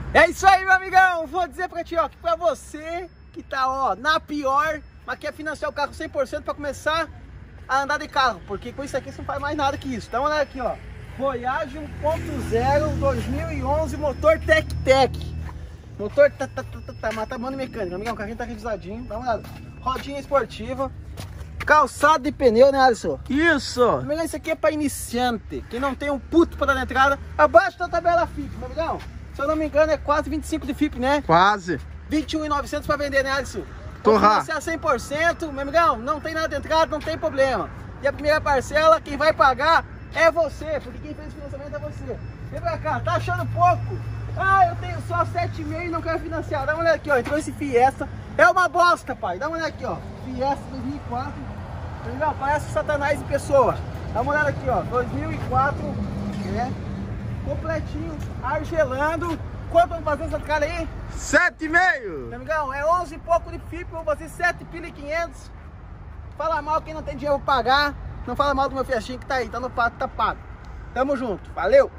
É isso aí, meu amigão. Vou dizer pra ti, ó, que pra você que tá, ó, na pior, mas quer financiar o carro 100% pra começar a andar de carro, porque com isso aqui você não faz mais nada que isso. Dá uma olhada aqui, ó. Voyage 1.0 2011, motor Tec-Tec. Motor mata-mano mecânica, amigão. O carrinho tá revisadinho. Dá uma olhada. Rodinha esportiva. Calçado de pneu, né, Alisson? Isso! Amigão, isso aqui é pra iniciante. Quem não tem um puto pra dar na entrada, abaixo da tabela FIP, meu amigão. Se eu não me engano, é quase 25 de FIP, né? Quase. 21.900 pra vender, né, Alisson? Torrar. Se é 100%, meu amigão, não tem nada de entrada, não tem problema. E a primeira parcela, quem vai pagar é você, porque quem fez o financiamento é você. Vem pra cá, tá achando pouco? Ah, eu tenho só 7,5 e não quero financiar. Dá uma olhada aqui, ó, entrou esse Fiesta. É uma bosta, pai. Dá uma olhada aqui, ó. Fiesta 2004. Legal, parece Satanás em pessoa. Dá uma olhada aqui, ó. 2004, né? Completinho, argelando. Quanto vamos fazer essa cara aí? 7,5! Meu amigão, é 11 e pouco de FIP, vou fazer 7.500. Fala mal quem não tem dinheiro pra pagar. Não fala mal do meu Fiestinha que tá aí, tá no pato, tá pago. Tamo junto, valeu!